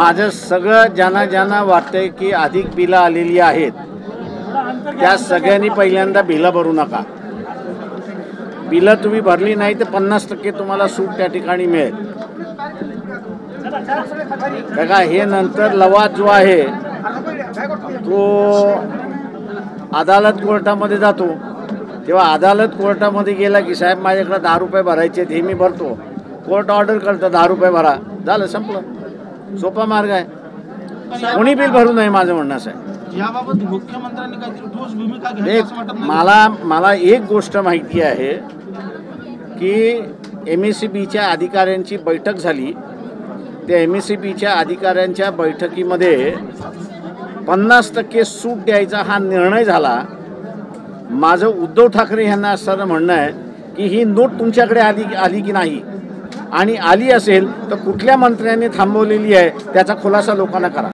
माझं सगळं ज्यांना ज्यांना वाटतंय की अधिक बिलं आलेली आहेत त्या सगळ्यांनी पहिल्यांदा बिलं भरू नका। बिलं तुम्ही भरली नाही तर 50% तुम्हाला सूट त्या ठिकाणी मिळेल। बघा, हे नंतर लवाद जो आहे तो अदालत कोर्टामध्ये जातो, तेव्हा अदालत कोर्टामध्ये गेला की साहेब माझ्याकडे 10 रुपये भरायचे आहेत, हे मी भरतो, कोर्ट ऑर्डर करतं 10 रुपये भरा, झालं, संपलं। सोपा मार्ग आहे, कोणी बिल भरू नये माझं म्हणणं असं आहे। याबाबत मुख्यमंत्र्यांनी काहीतरी ठोस भूमिका घ्यावी असं वाटत नाही? मला एक गोष्ट माहिती आहे की MSEBच्या अधिकाऱ्यांची बैठक झाली। त्या MSEBच्या अधिकाऱ्यांच्या बैठकीमध्ये 50% सूट द्यायचा हा निर्णय झाला। माझं उद्धव ठाकरे यांना असं म्हणणं आहे की ही नोट तुमच्याकडे आली की नाही, आणि आली असेल तर कुठल्या मंत्र्यांनी थांबवलेली आहे त्याचा खुलासा लोकांना करा।